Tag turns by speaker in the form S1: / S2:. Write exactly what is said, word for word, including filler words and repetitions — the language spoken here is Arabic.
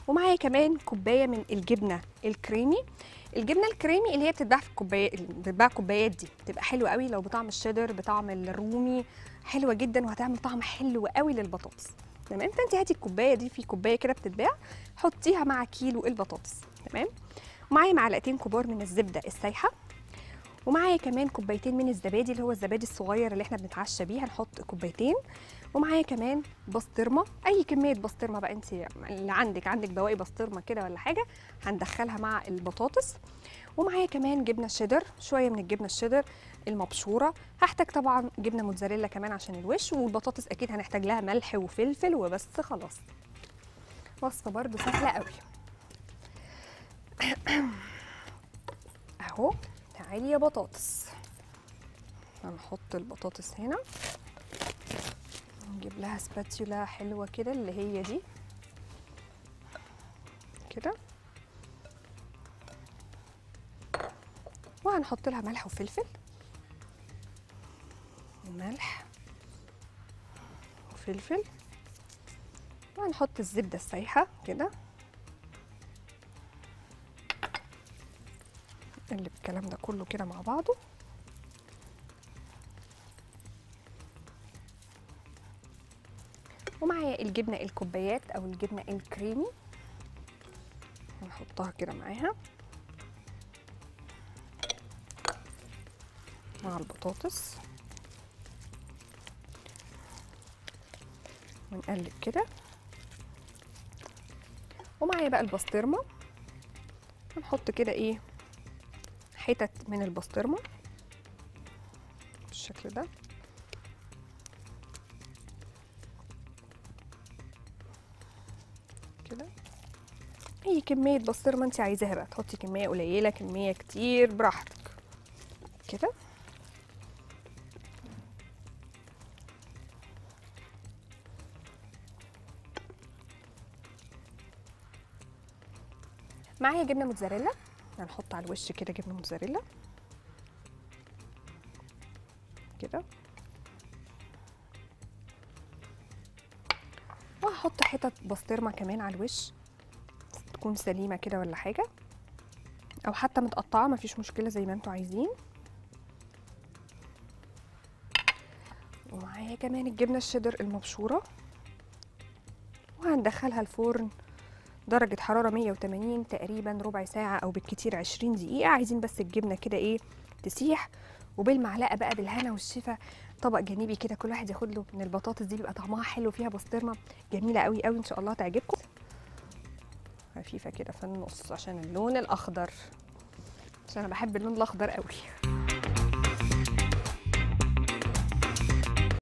S1: ومعايا كمان كوبايه من الجبنه الكريمي. الجبنه الكريمي اللي هي بتتباع في الكوبايه، بتتباع كوبايات دي، بتبقى حلوه قوي لو بطعم الشيدر، بطعم الرومي، حلوه جدا وهتعمل طعم حلو قوي للبطاطس. تمام. فانت هاتي الكوبايه دي، في كوبايه كده بتتباع، حطيها مع كيلو البطاطس. تمام. ومعايا معلقتين كبار من الزبده السايحه، ومعايا كمان كوبايتين من الزبادي اللي هو الزبادي الصغير اللي احنا بنتعشى بيه، هنحط كوبايتين. ومعايا كمان بسطرمه، اي كميه بسطرمه بقى انت اللي عندك، عندك بواقي بسطرمه كده ولا حاجه، هندخلها مع البطاطس. ومعايا كمان جبنه شيدر، شويه من الجبنه الشيدر المبشوره. هحتاج طبعا جبنه موتزاريلا كمان عشان الوش، والبطاطس اكيد هنحتاج لها ملح وفلفل وبس. خلاص، وصفه برده سهله قوي. اهو. تعالي يا بطاطس، هنحط البطاطس هنا، نجيب لها سباتيولا حلوه كده اللي هي دي كده، وهنحط لها ملح وفلفل، ملح وفلفل، وهنحط الزبده السايحه كده، نقلب الكلام ده كله كده مع بعضه. ومعايا الجبنه الكوبايات او الجبنه الكريمي، هنحطها كده معاها مع البطاطس، ونقلب كده. ومعايا بقى البسطرمه، هنحط كده ايه حتت من البسطرمه بالشكل ده كده. اي كميه بسطرمه انت عايزاها بقى، تحطي كميه قليله كميه كتير براحتك كده. معايا جبنه موتزاريلا، هنحط على الوش كده جبنه موتزاريلا كده، وهحط حتت بسطرمه كمان على الوش تكون سليمه كده ولا حاجه، او حتى متقطعه مفيش مشكله زي ما انتوا عايزين. ومعايا كمان الجبنه الشيدر المبشوره، وهندخلها الفرن درجه حراره مية وتمانين تقريبا ربع ساعه او بالكتير عشرين دقيقه. عايزين بس الجبنه كده ايه تسيح، وبالمعلقه بقى بالهنا والشفا طبق جانبي كده كل واحد ياخد له من البطاطس دي، بيبقى طعمها حلو فيها بسطرمه جميله قوي قوي، ان شاء الله تعجبكم. خفيفه كده في النص عشان اللون الاخضر، عشان انا بحب اللون الاخضر قوي.